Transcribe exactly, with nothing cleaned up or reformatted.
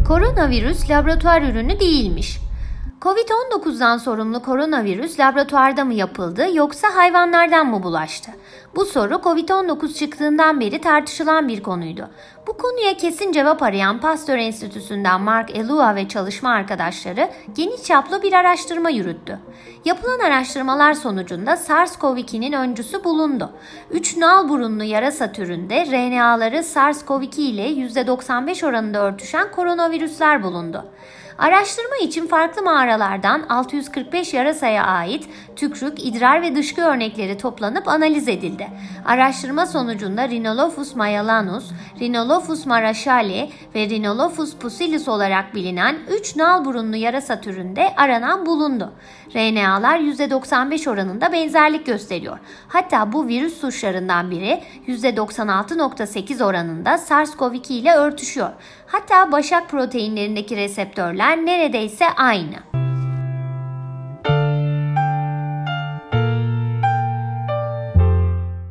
Koronavirüs laboratuvar ürünü değilmiş. kovid on dokuzdan sorumlu koronavirüs laboratuvarda mı yapıldı yoksa hayvanlardan mı bulaştı? Bu soru kovid on dokuz çıktığından beri tartışılan bir konuydu. Bu konuya kesin cevap arayan Pasteur Enstitüsü'nden Mark Elua ve çalışma arkadaşları geniş çaplı bir araştırma yürüttü. Yapılan araştırmalar sonucunda SARS-CoV iki'nin öncüsü bulundu. üç nal burunlu yarasa türünde R N A'ları SARS-CoV iki ile yüzde doksan beş oranında örtüşen koronavirüsler bulundu. Araştırma için farklı mağaralardan altı yüz kırk beş yarasaya ait tükrük, idrar ve dışkı örnekleri toplanıp analiz edildi. Araştırma sonucunda Rhinolophus mayalanus, Rhinolophus marashali ve Rhinolophus pusillus olarak bilinen üç nal burunlu yarasa türünde aranan bulundu. R N A'lar yüzde doksan beş oranında benzerlik gösteriyor. Hatta bu virüs suçlarından biri yüzde doksan altı nokta sekiz oranında SARS-CoV iki ile örtüşüyor. Hatta başak proteinlerindeki reseptörler neredeyse aynı.